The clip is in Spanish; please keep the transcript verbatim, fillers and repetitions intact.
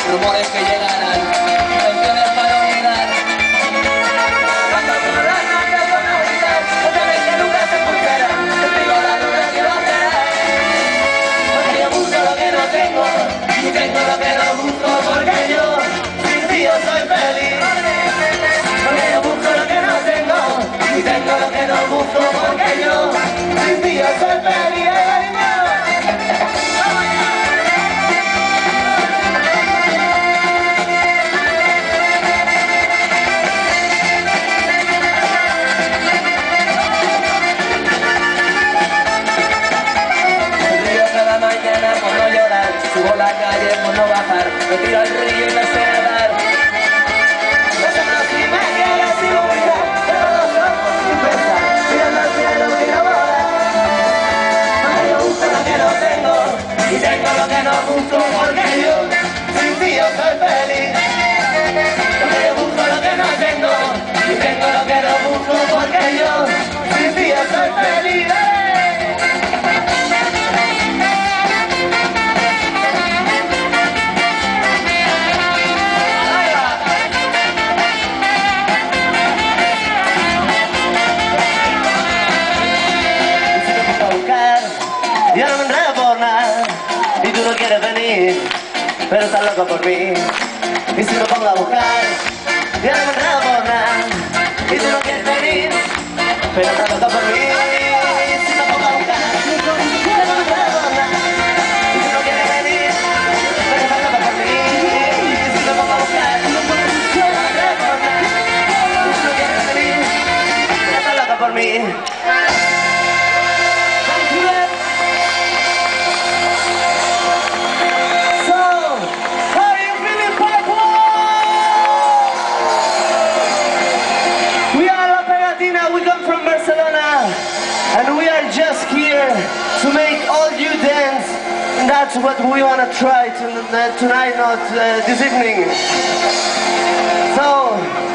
rumores que llegarán, intenciones para olvidar. Cuando por las noches con oídas, no sabes que nunca se escuchará. Testigo la luna que lo hará. Porque yo busco lo que no tengo, y tengo lo que no busco, porque yo sin ti yo soy feliz. Porque yo busco lo que no tengo, y tengo lo que no busco, porque yo sin ti yo soy feliz. Subo la calle por no bajar, me tiro al río y me sé nadar. No sé más si me quieres sin olvidar, pero los ojos sin pensar, mirando al cielo y no volar. Porque yo busco lo que no tengo, y tengo lo que no busco, porque yo sin ti yo soy feliz. Porque yo busco lo que no tengo, y tengo lo que no busco, porque yo sin ti yo soy feliz. Yo no me enredo por nada, y tú no quieres venir, pero estás loco por mí. Y si me pongo a buscar, yo no me enredo por nada, y tú no quieres venir, pero estás loco por mí. Y si me pongo a buscar, yo no me enredo por nada, y tú no quieres venir, pero estás loco por mí. Y si me pongo a buscar, yo no me enredo por nada, y tú no quieres venir, pero estás loco por mí. We come from Barcelona, and we are just here to make all you dance, and that's what we want to try to, uh, tonight, not uh, this evening. So.